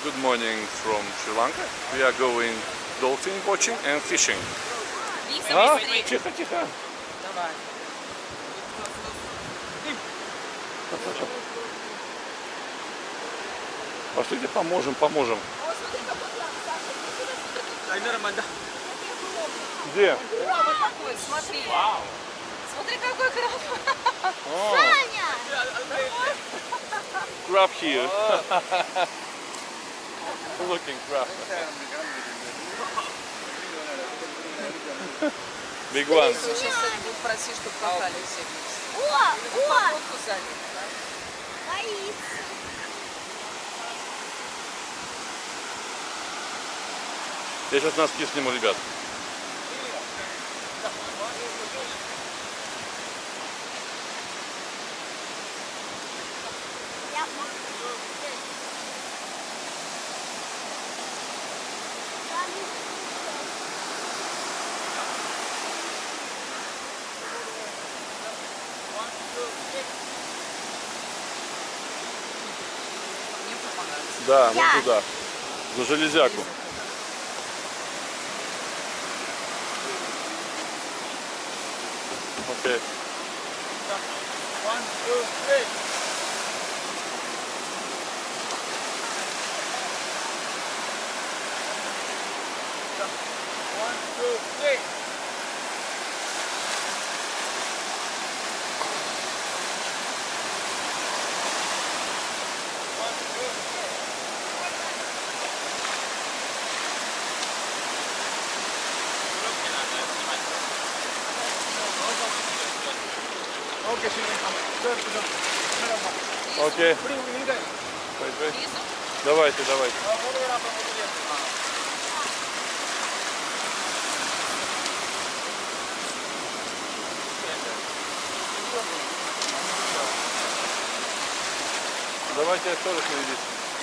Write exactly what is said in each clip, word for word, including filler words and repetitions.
Good morning from Sri Lanka. We are going dolphin watching and fishing. А? Тихо, тихо. Давай. Пошлите, поможем, поможем. Где? Вот такой, смотри. Вау. Смотри, какой краб. Саня! Crab here. Looking crab. Big one. Сейчас будут просить, чтобы катали все вместе. О, о! Лодку сзади. Боится. Я сейчас носки сниму, ребят. Да, вот туда, за железяку. Окей. Окей. Давайте, давайте. Давайте я тоже наведите.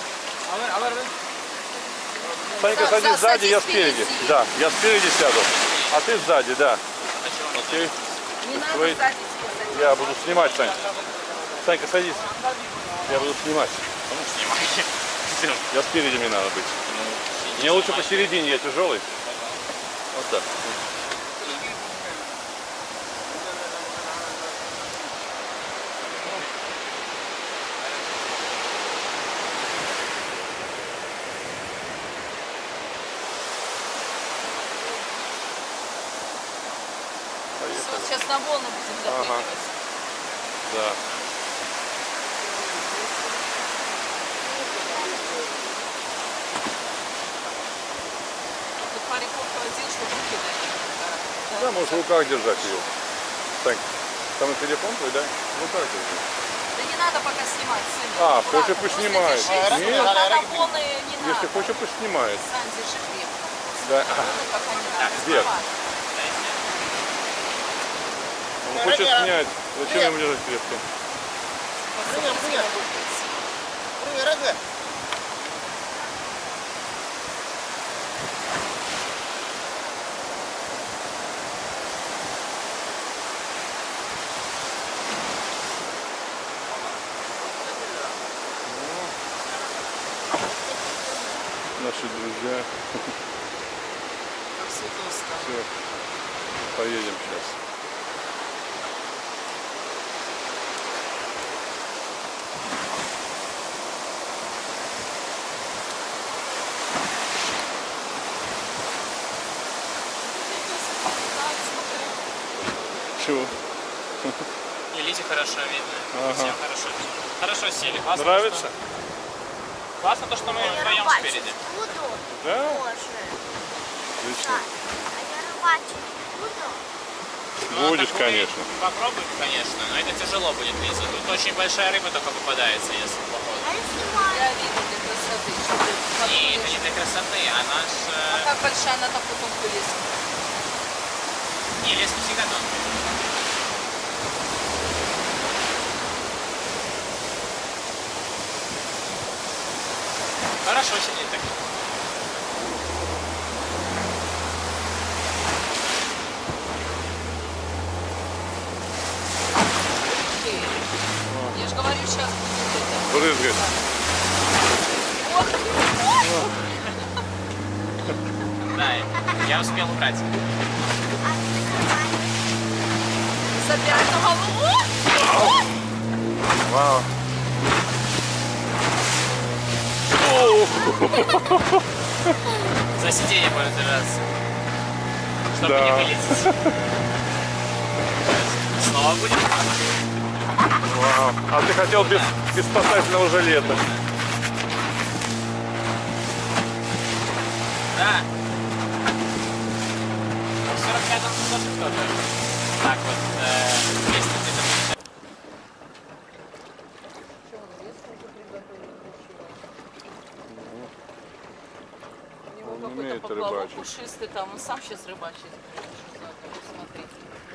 Санька, садись сзади, я спереди. Да, я спереди сяду. А ты сзади, да. Окей. Не надо сзади садиться. Я буду снимать, Санька. Санька, садись. Я буду снимать. Ну, снимай. Я спереди, мне надо быть. Мне лучше посередине, я тяжелый. Вот так. Поехали. Сейчас на волны будем запрыгивать. Ага. Да. Да, можешь в руках держать ее. Так, там и телефон твой, да? В руках держи. Да не надо пока снимать, сын. А, хочешь, пусть снимает. Нет, надо волны не надо. Если хочешь, пусть снимает. Сань, держи крепко. Да. Пока не надо. Где? Он хочет снять. Зачем ему держать крепко? Привет, привет. Привет, привет. Наши друзья. Все, поедем сейчас. Чего? И Лизе хорошо видно. Ага. Всем хорошо. Хорошо сели. Классно, Нравится? То, что... Классно то, что мы вдвоем спереди. Буду. Да? Тоже. Отлично. А я рыбачить буду? Ну, Будешь, такую конечно. Попробуй, конечно, но это тяжело будет, Лиза. Тут очень большая рыба только попадается, если плохой. А я снимаю. Я виду для красоты. И это не для красоты, она ж... А как большая она так потом вылезет? Не, лес не всегда тонкий. Хорошо сидеть так. Я же говорю, сейчас будет это. Брызгать. Вот. Да, я успел убрать. Забирать на голову. Вау. За сиденье можно держаться. Чтобы Да. не вылететь. Снова будет. Вау. А ты хотел без, без спасательного жилета. Да. В сорок пятом тоже кто-то. Так вот, э, двести где-то. Он умеет Поплавок рыбачить. пушистый там, он сам сейчас рыбачит. Смотрите.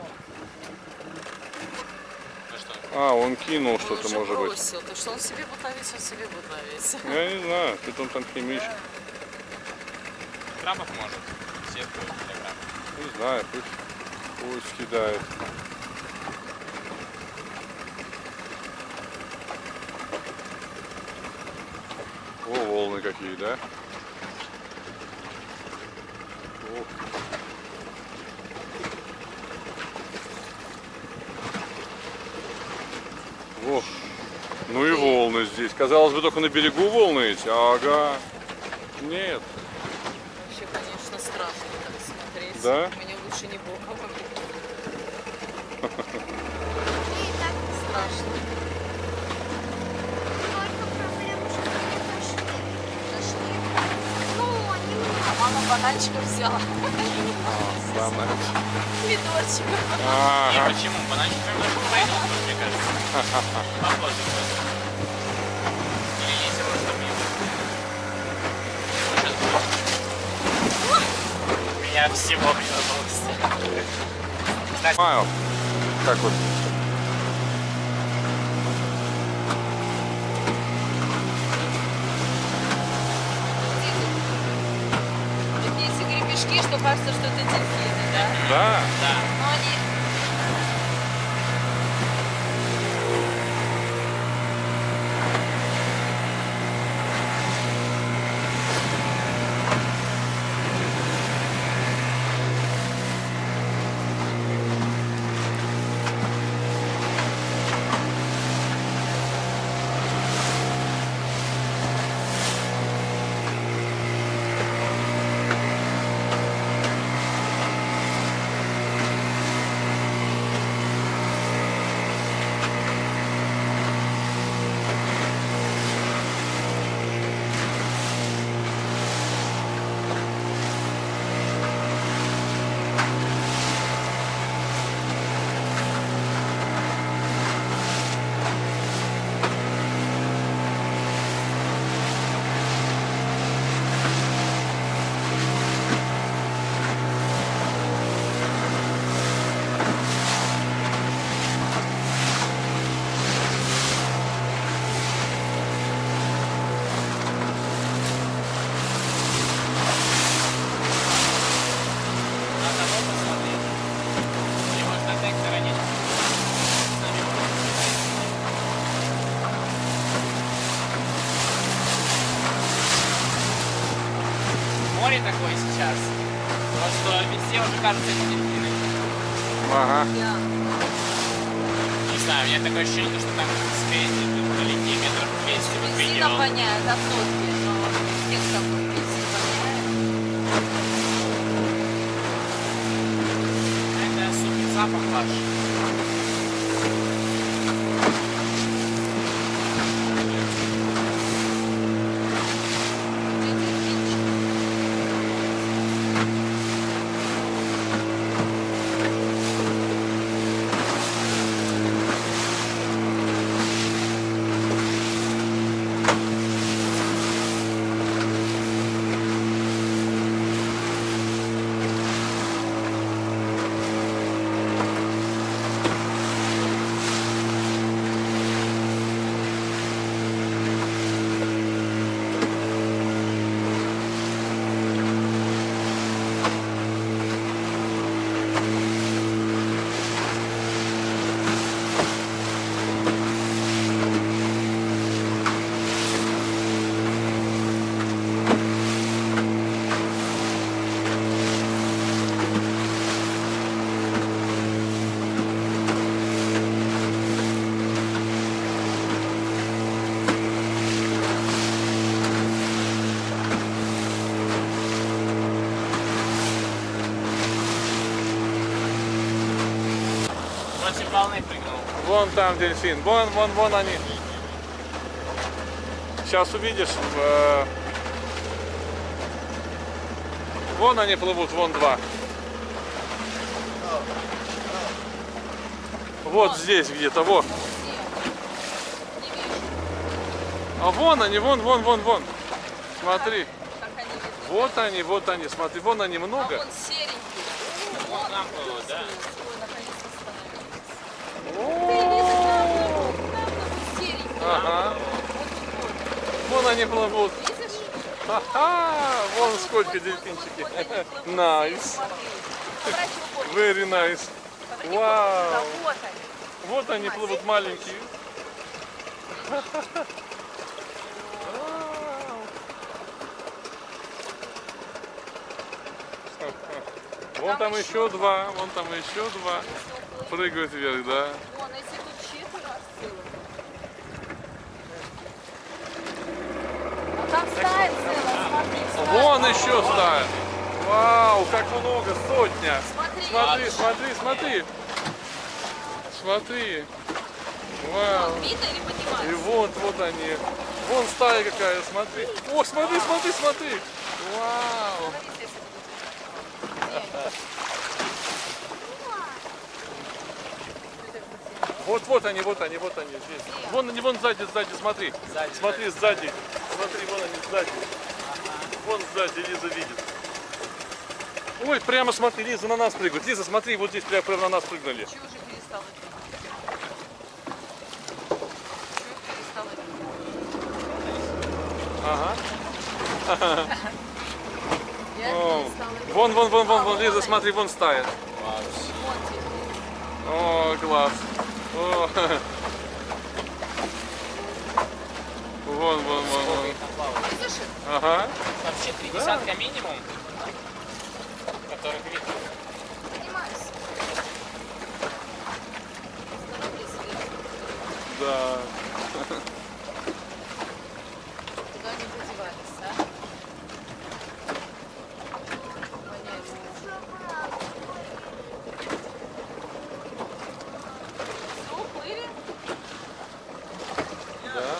Ну что? А, он кинул Он что-то, уже может быть. бросил. Так что он себе будет ловить, он себе будет ловить. Я не знаю, что он там химичит. Крабов может. Сетку для крабов. Не знаю, пусть, пусть кидает. О, волны какие, да? Ох. Ох. Ну и волны здесь. Казалось бы, только на берегу волны эти. Ага. Нет. Вообще, конечно, страшно так смотреть. Да? Мне лучше не боком. И так Страшно. только проблема, что они пошли. Нашли. Ну, немного. А мама бананчиков взяла. Банан. Помидорчиков. Не, Ага. почему? Бананчик прям даже пойдут, мне кажется. Похоже просто. Или есть просто мимо. У меня всего было. Кстати, Понимаю, как вот. Такие эти гребешки, что кажется, что это дельфины, да? Да. да. Но они... На того посмотреть. Или может на той стороне. Море такое сейчас. Просто везде уже кажется эти дельфины. Ага. Не знаю, у меня такое ощущение, что там спереди тут далеки метров двести как Бензина минимум. воняет от нотки, но эффект такой бензин воняет. Это супер запах ваш. волны прыгнул. Вон там дельфин. Вон, вон, вон они. Сейчас увидишь. Э... Вон они плывут, вон два. Вот здесь где-то, вот. А вон они, вон, вон, вон, вон. Смотри. Вот они, вот они, смотри, вон они много. А вон серенький. Вон там было, да? Ага. Вон они плывут. Ха-ха, вон сколько дельфинчики. Найс. Very nice. Вау. Вот они плывут маленькие. Вон там еще два, вон там еще два. Прыгают вверх, да. Вон, если тут четверо целых. А там стая целая, смотри. стая. Вон еще стая. Вау, как много, сотня. Смотри. Смотри, смотри, смотри. Смотри. Вау. Вон, видно или поднимается? И вот, вот они. Вон стая какая, смотри. О, смотри, смотри, смотри. Вау. Вот, вот они, вот они, вот они здесь. Вон они, вон сзади, сзади, смотри. Сзади, Смотри, сзади. Смотри, вон они сзади. Вон сзади, Лиза видит. Ой, прямо смотри, Лиза на нас прыгает. Лиза, смотри, вот здесь прямо, прямо на нас прыгнули. Чего уже перестала пить? Чего перестала пить? Ага. Я О, перестала пить. Вон, вон, вон, вон, А, вон, Лиза, смотри, вон стая. Вообще. Вон тебе. О, класс. О. Вон, вон, вон, вон. Их там плавает. Видишь их? Ага. Вообще три десятка минимум, которых видно. Поднимайся. Становись вверх. Да. Куда они подевались, а? Понять не могу. Все, уплыли? Да.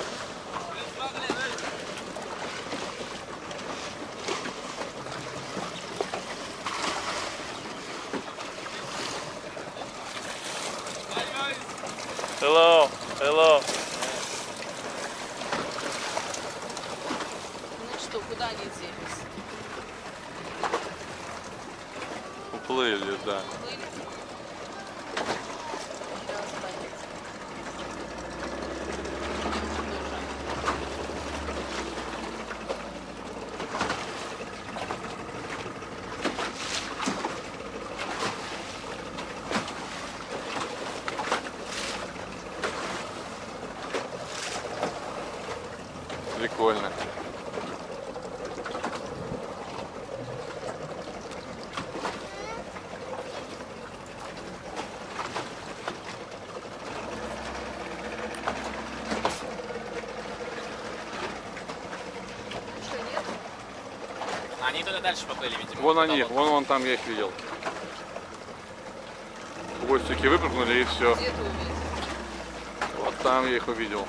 Hello, hello. Ну что, куда они делись? Уплыли, да. Уплыли? Сейчас понять. Прикольно. Что, нет? Они туда дальше поплыли, видимо. Вон Туда они, вот. вон, вон там я их видел. Хвостики выпрыгнули и все. Где ты увидел? Вот там я их увидел.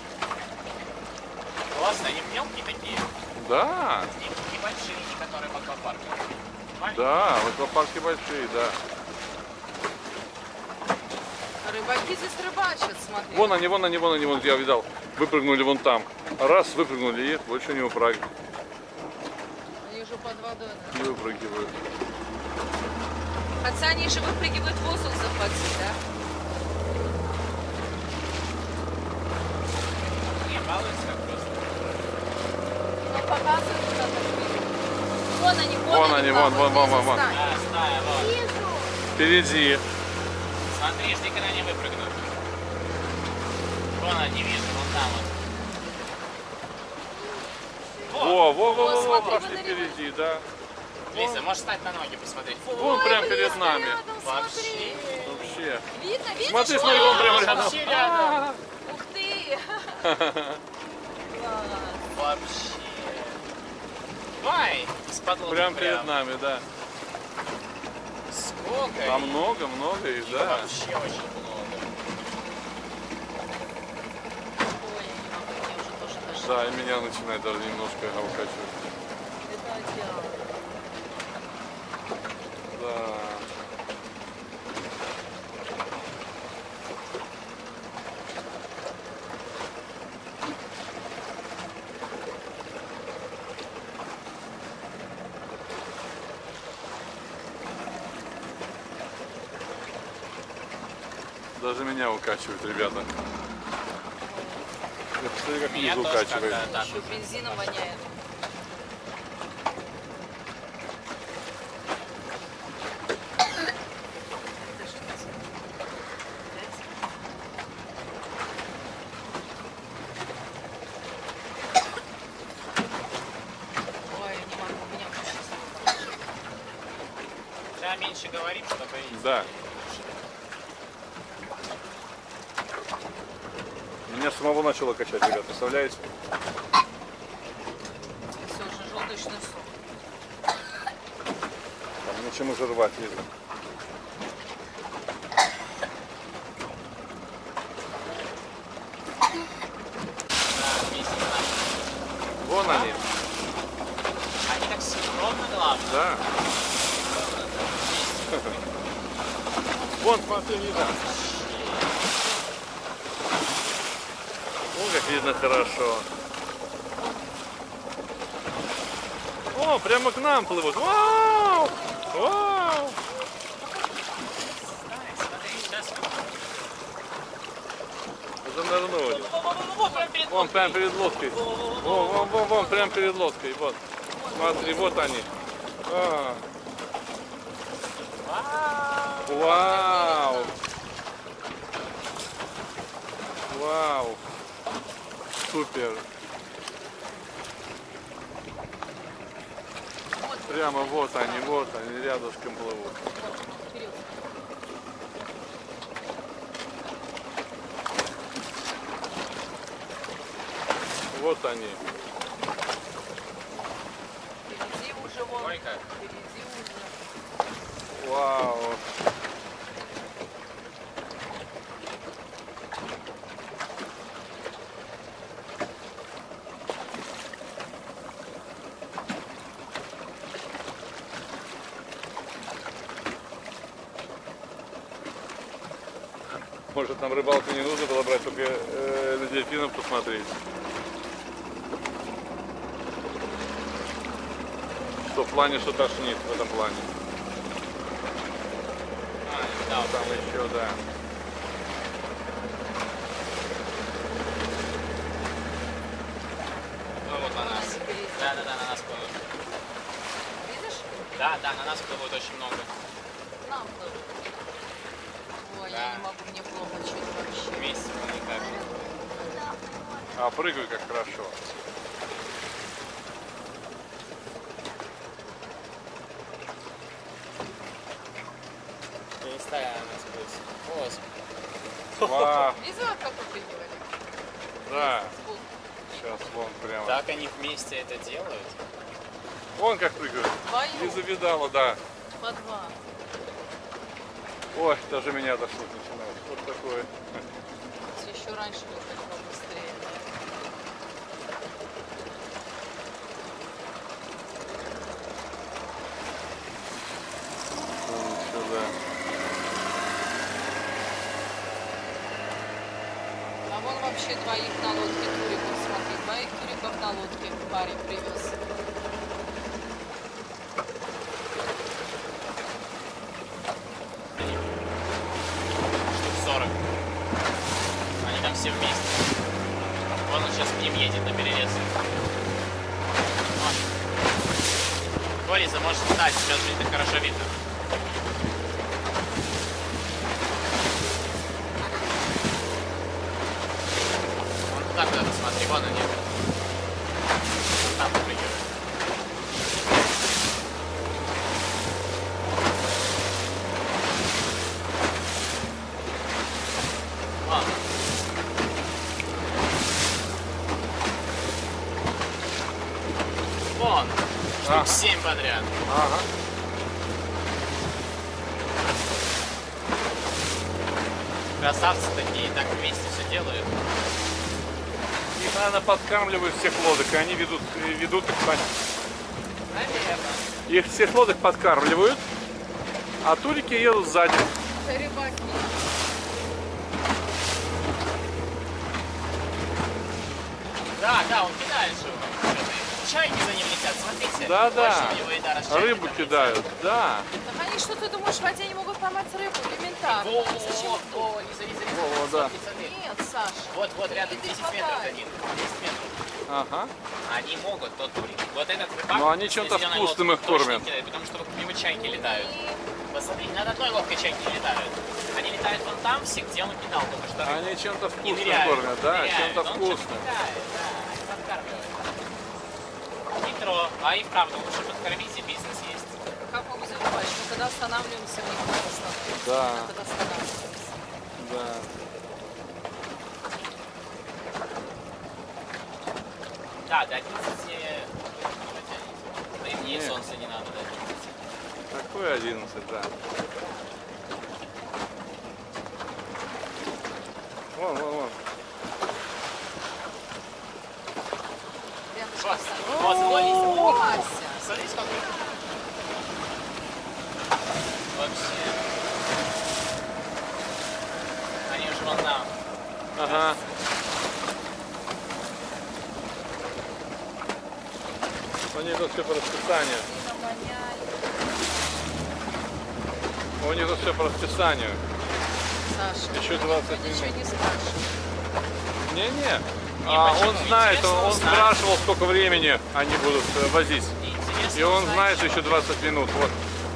Классно, они мелкие такие. Да, Не- Небольшие, не которые в аквапарке. Маленькие. да, в аквапарке большие, да. Рыбаки здесь рыбачат, смотри. Вон они, вон они, вон они, вон я видал. Выпрыгнули вон там. Раз, выпрыгнули и больше не выпрыгивают. Они уже под водой. Да? Не выпрыгивают. Хотя они же выпрыгивают воздух захватить, да? Не, балуются как просто. Ну, показывают куда так. Вон они, вон, Вон они, вон, вон, вон, вон, вон. Стань. Да, стая, вот. Вижу. Впереди. Смотри, жди, когда они выпрыгнут. Вон они, вижу, вон там вот. Во, во, во, во, во, смотри, прошли подарили. впереди, да. Лиза, можешь встать на ноги, посмотреть. Вон прям перед нами. Вообще. Вообще. Видно, видишь? Смотри, смотри, вон прям рядом. Вообще рядом. Ух ты! Класс. Вообще. Давай, из-под лодки Прям перед нами, да. Сколько? А их? много, много их, Их да. вообще очень много. Да, и меня начинает даже немножко укачивать. Это океан. Да. Даже меня укачивают, ребята. Я посмотри, как Меня низ тоже укачивает. как-то так Еще уже. бензином воняет. Ой, не могу, меня мучить. Треба меньше говорить, чтобы видеть. Да. Меня самого начало качать, ребят, представляете? Все, уже желудочный сок. Там нечем уже рвать, видно. Да, вместе с нами. Вон они. Они так синхронно, главное. Да. Вон, смотри, видно. О, как видно хорошо. О, прямо к нам плывут. Вау! Вау! Смотри, сейчас. Занырнули. Во-во-во, прям перед Вон, прямо перед лодкой. Вон, вон, вон, вон, прямо перед лодкой. Вот. Смотри, вот они. А. Вау! Вау! Супер! Прямо вот они, вот они, рядышком плывут. Вперед. Вот они. Впереди уже вон. Ой, как. Впереди уже. Вау! Может, нам рыбалку не нужно было брать, только э, на дельфинов посмотреть. Что в плане, что тошнит в этом плане. А, да, вот Там еще, да. ну, вот на нас. Да, да, да, на нас плывут. Видишь? Да, да, на нас плывут очень много. К нам плывут. Ой, Да. я не могу, мне плохо что-то вообще. Вместе они так. А прыгай как хорошо. Перестали на нас плыть. Господи. Вау! Видела, как выпрыгивали? Да. Сбоку. Сейчас вон прямо. Так они вместе это делают? Вон как прыгают. Вдвоем. Не завидала, да. По два. Ой, даже меня дошло начинает. Вот такое. Еще раньше как побыстрее. Вон сюда. А вон вообще двоих на лодке туриков, смотри, двоих туриков на лодке парень привез. Штук сорок. Они там все вместе. Вон он сейчас к ним едет на перерез. Борис, можешь встать, сейчас же это хорошо видно. Вон туда куда-то смотри, вон они. Там прыгают. Вон. Вон. Штук Ага. семь подряд. Ага. Красавцы такие, так вместе все делают. Их, наверное, подкармливают всех лодок, и они ведут, ведут их. Наверное. Их всех лодок подкармливают, а турики едут сзади. Это рыбаки. Да, да, он кидает же. Чайки за ним летят, смотрите. Да, да. Очень у него еда расчайки Рыбу там кидают, летят. да. Так они что, ты думаешь, в воде не могут поймать рыбу? Элементарно. Во, Зачем? во, во, Лиза, Лиза, Лиза. Во, во, да. Смотри, смотри. Нет, Саша. Вот, вот, рядом Иди десять хватай. метров один. десять метров. Ага. Они могут, тот турик. Вот этот рыбак. Но они с чем-то зеленой вкусным лодкой их точно кормят. кидает, потому что вокруг него чайки летают. Посмотри, над одной лодкой чайки не летают. Они летают вон там все, где он кидал только что. рыбу. Они чем-то И вкусным ныряют, кормят, да, ныряют. чем-то Он что-то вкусным. кидает, да, и подкармливает. Хитро, а и вправду лучше подкормить, и бизнес есть. Как могут забывать, что когда останавливаемся, в них не останавливаемся. Да. Когда останавливаемся. Да. Да, до одиннадцати не дотянете. Да и мне Нет. солнце не надо до одиннадцати. Такой одиннадцать, да. Вон, вон, вон. Прям Вот, сейчас. вот, вот, Лиза. О, Вася. Смотри, сколько. Вообще. Они уже вон там. Ага. У них тут все по расписанию. Сильно воняет. У них тут все по расписанию. Саша, Еще никто двадцать ничего минут. не спрашивает. Не-не. А почему? он знает, он, он Интересно узнать. спрашивал, сколько времени они будут э, возить. Интересно И он узнать, знает, что- что еще двадцать минут. Вот.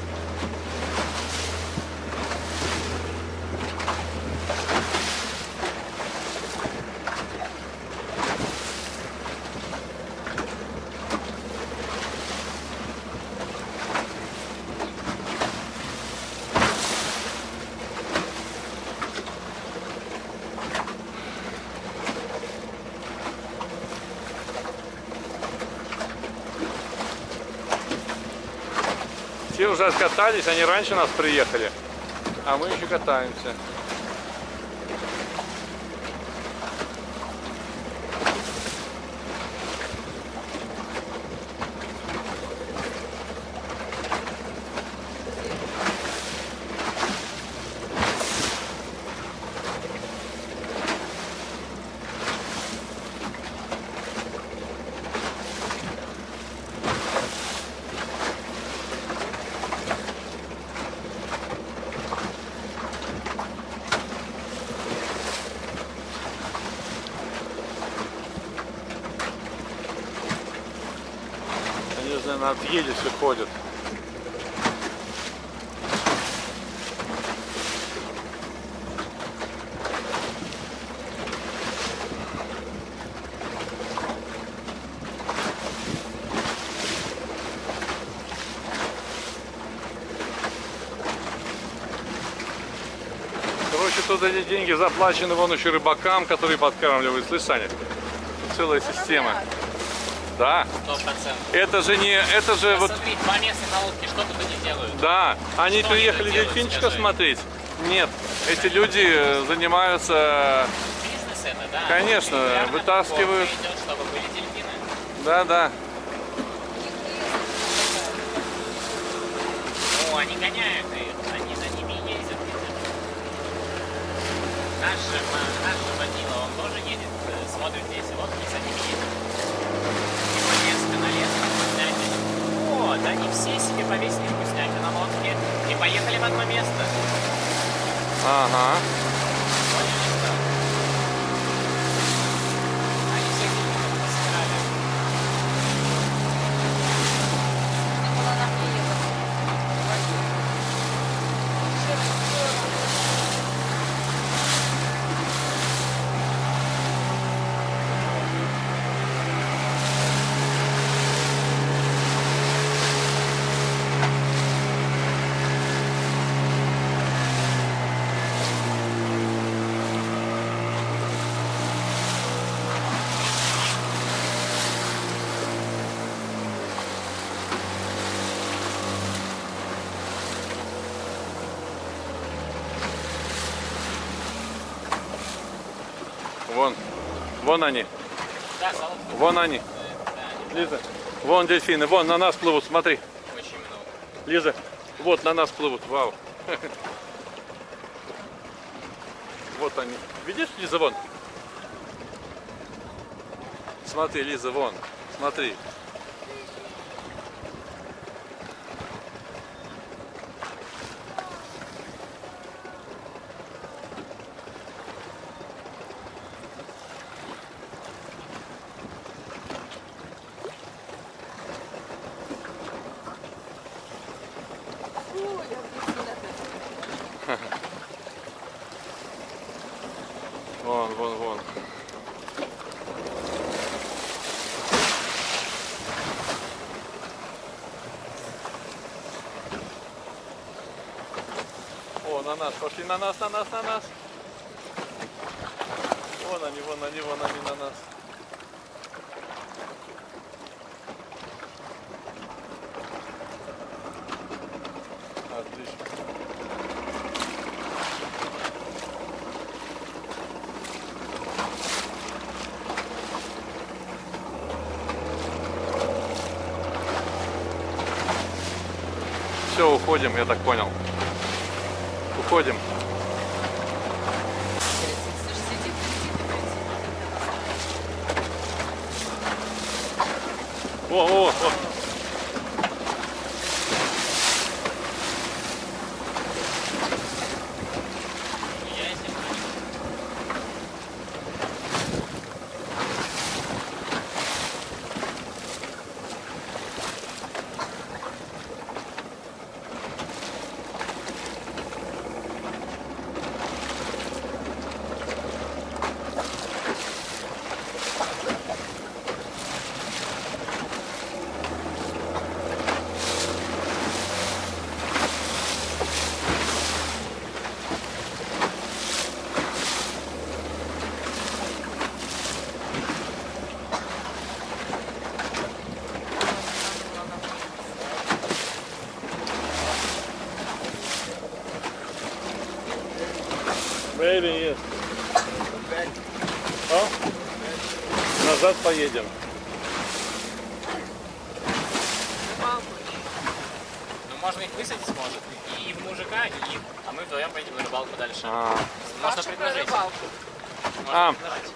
Все уже откатались, они раньше нас приехали, а мы еще катаемся. Они, наверное, отъелись и ходят. Короче, тут эти деньги заплачены вон еще рыбакам, которые подкармливают. Слышь, Саня? Тут целая система. Да. Сто процентов. Это же не... Это же вот... Посмотри, два места на лодке, что тут они делают? Да. Они Что приехали они тут делают, дельфинчиков скажи? смотреть? Нет. Эти люди э, занимаются... Бизнес это, да? Конечно, Регулярно вытаскивают. покупка идет, чтобы были дельфины. Да-да. Ну, они гоняют их, они за ними ездят. Наш же, ма- наш же водила, он тоже едет, э, смотрит здесь, и вот они за ними едут. Его леска на леску, вкусняки. Вот, они все себе повесили вкусняки на лодке и поехали в одно место. Ага. Поняли, что? Они всех дельфинов пособирали. Надо было нам не ехать. Вон. Вон они. Да, солодкие. Вон они. Да, Лиза, вон дельфины, вон на нас плывут, смотри. очень много. Лиза, вот на нас плывут, вау. Вот они. Видишь, Лиза, вон? Смотри, Лиза, вон. Смотри. Ой, я представляю. Вон, вон, вон. О, на нас, пошли на нас, на нас, на нас. Вон они, вон они, вон они на нас. Отлично. Все, уходим, я так понял. Уходим. Слушай, сиди, сиди, сиди. О, о, о. Я если Maybe yes. А? Назад поедем. Ну, можно их высадить, может. И, и в мужика, и их. А мы вдвоем пойдем на рыбалку дальше. А, Можно Паша про предложить. рыбалку. Можно А. предложить.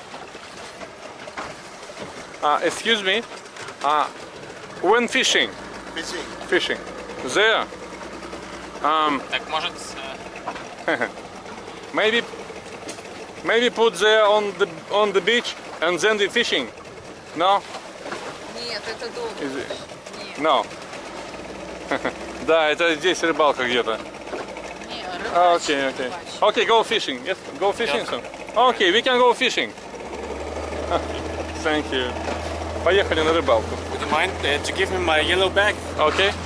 а, excuse me. А, when fishing, Fishing. fishing, there, um, Так, может, э, maybe, maybe put there on the on the beach and then we fishing. No, Нет, это долго. Is it- Нет, no. Да, это здесь рыбалка где-то. не, А, рыбачь, Окей, окей. рыбачь. Окей, go fishing. Yes, go fishing soon. Окей, we can go fishing. Thank you. Поехали на рыбалку. Would you mind uh, to give me my yellow bag? Окей.